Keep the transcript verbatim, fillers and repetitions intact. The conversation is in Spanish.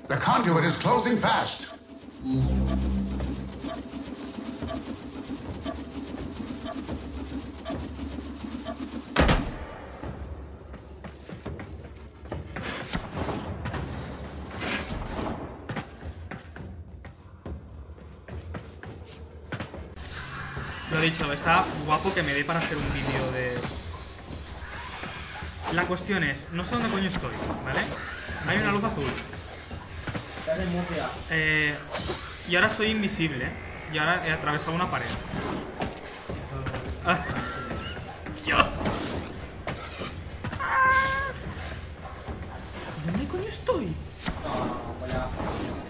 The conduit is closing fast. Lo dicho, está guapo que me dé para hacer un vídeo de... La cuestión es, no sé dónde coño estoy, ¿vale? Hay una luz azul. Estás en Murcia. Eh, y ahora soy invisible. Y ahora he atravesado una pared. Ah, Dios. ¿Dónde coño estoy? No, no, voy a...